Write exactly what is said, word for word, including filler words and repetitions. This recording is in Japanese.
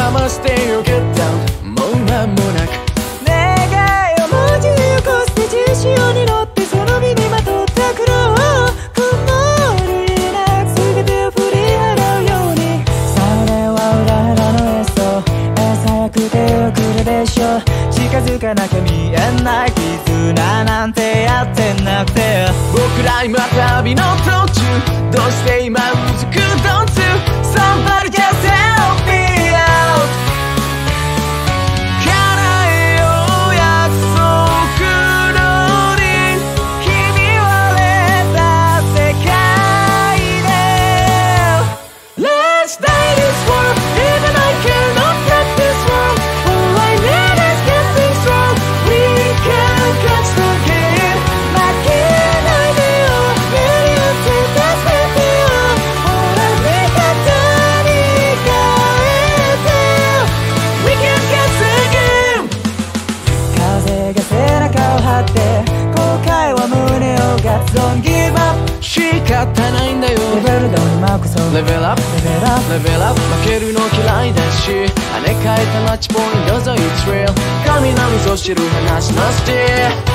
I'ma stay or get down もう間もなく願いを文字に起こして自潮に乗ってその身にまとった苦労を曇りなく全てを振り払うようにされは裏腹のエソ餌やくて送るでしょ近づかなきゃ見えない絆なんてやってなくて僕ら今旅の途中どうして今うずく Don't you Somebody just help me out 叶えよう約束通り君はれた世界で Let's die this world Even I cannot get this world All I need is getting strong We can catch the game 負けないでよ無理をついた全てをほら味方に変えてよ We can catch the game 風が背中を張って後悔は胸をガッツオンギブアップ仕方ないんだよレベルダウンにマークソンレベルアップレベルアップレベルアップ負けるの嫌いだし跳ね返ったマッチポイント沿い Trail 雷そしてる話のスティ